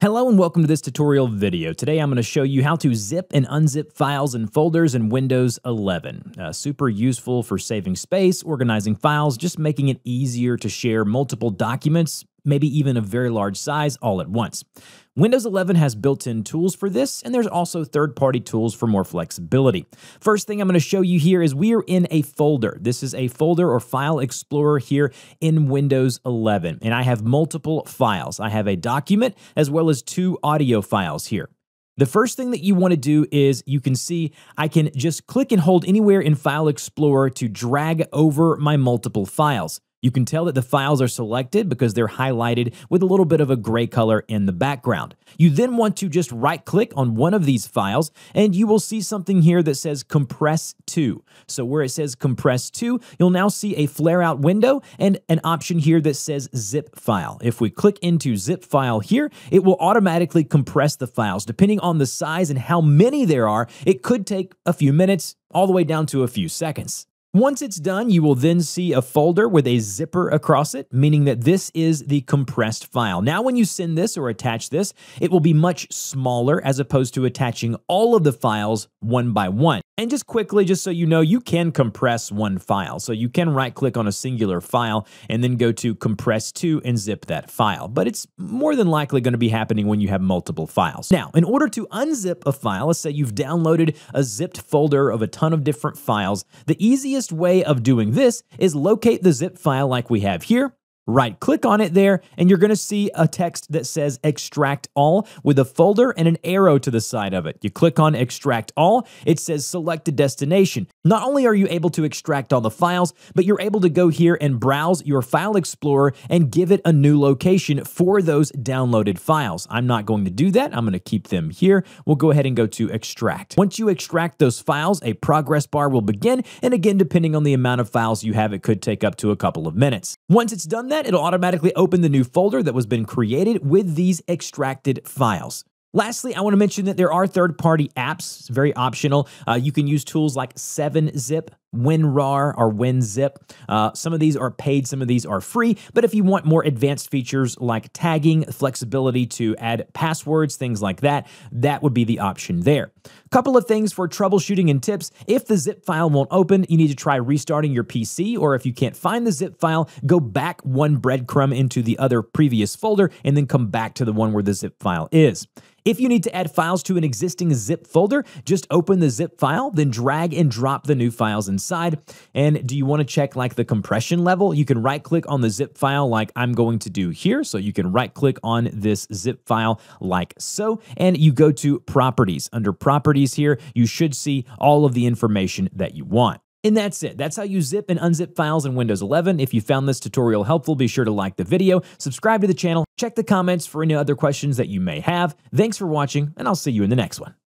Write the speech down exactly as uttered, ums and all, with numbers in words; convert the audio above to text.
Hello and welcome to this tutorial video. Today I'm going to show you how to zip and unzip files and folders in Windows eleven. Uh, super useful for saving space, organizing files, just making it easier to share multiple documents, maybe even a very large size all at once. Windows eleven has built-in tools for this, and there's also third-party tools for more flexibility. First thing I'm going to show you here is we are in a folder. This is a folder or file explorer here in Windows eleven, and I have multiple files. I have a document as well as two audio files here. The first thing that you want to do is you can see I can just click and hold anywhere in File Explorer to drag over my multiple files. You can tell that the files are selected because they're highlighted with a little bit of a gray color in the background. You then want to just right-click on one of these files, and you will see something here that says Compress to. So where it says Compress to, you'll now see a flare-out window and an option here that says Zip File. If we click into Zip File here, it will automatically compress the files. Depending on the size and how many there are, it could take a few minutes all the way down to a few seconds. Once it's done, you will then see a folder with a zipper across it, meaning that this is the compressed file. Now, when you send this or attach this, it will be much smaller as opposed to attaching all of the files one by one. And just quickly, just so you know, you can compress one file. So you can right-click on a singular file and then go to Compress to and zip that file. But it's more than likely going to be happening when you have multiple files. Now, in order to unzip a file, let's say you've downloaded a zipped folder of a ton of different files, the easiest way of doing this is locate the zip file like we have here, right-click on it there, and you're going to see a text that says Extract All with a folder and an arrow to the side of it. You click on Extract All, it says Select a Destination. Not only are you able to extract all the files, but you're able to go here and browse your File Explorer and give it a new location for those downloaded files. I'm not going to do that. I'm going to keep them here. We'll go ahead and go to Extract. Once you extract those files, a progress bar will begin, and again, depending on the amount of files you have, it could take up to a couple of minutes. Once it's done that, it'll automatically open the new folder that was been created with these extracted files. Lastly, I want to mention that there are third-party apps. It's very optional. Uh, you can use tools like seven zip, WinRAR, or Unzip. Uh, some of these are paid, some of these are free, but if you want more advanced features like tagging, flexibility to add passwords, things like that, that would be the option there. A couple of things for troubleshooting and tips. If the zip file won't open, you need to try restarting your P C, or if you can't find the zip file, go back one breadcrumb into the other previous folder and then come back to the one where the zip file is. If you need to add files to an existing zip folder, just open the zip file, then drag and drop the new files inside. And do you want to check like the compression level? You can right click on the zip file like I'm going to do here. So you can right click on this zip file like so, and you go to Properties. Under Properties here, you should see all of the information that you want. And that's it. That's how you zip and unzip files in Windows eleven. If you found this tutorial helpful, be sure to like the video, subscribe to the channel, check the comments for any other questions that you may have. Thanks for watching, and I'll see you in the next one.